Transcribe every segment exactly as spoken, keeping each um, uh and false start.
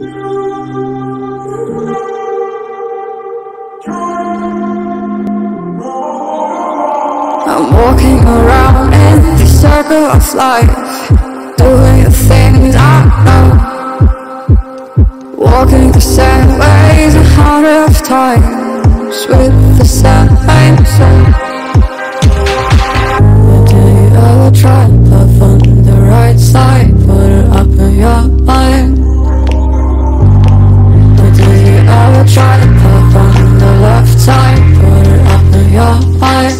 I'm walking around in the circle of life, doing the things I know, walking the same ways a hundred of times with the same soul. But do you ever try love on the right side, put it up in your mind? Or do you ever try love on the left side, put it up in your mind?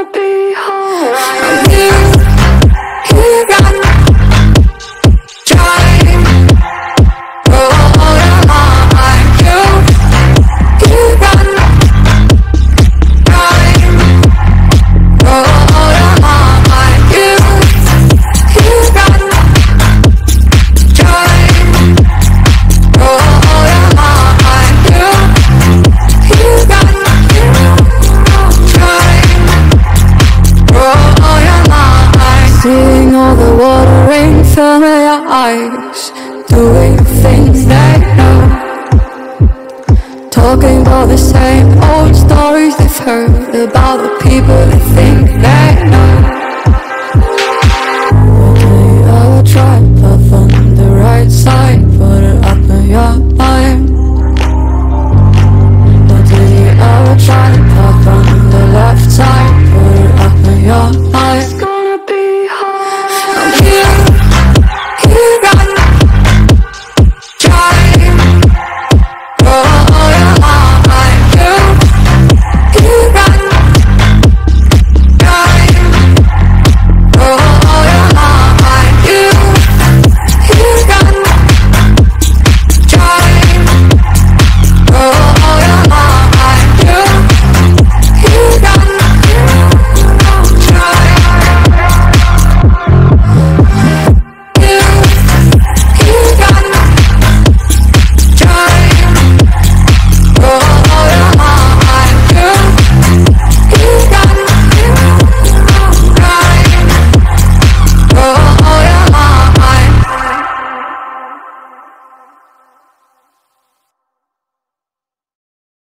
Seeing all the watering from your eyes, doing things they know, talking about the same old stories they've heard about the people they think they know.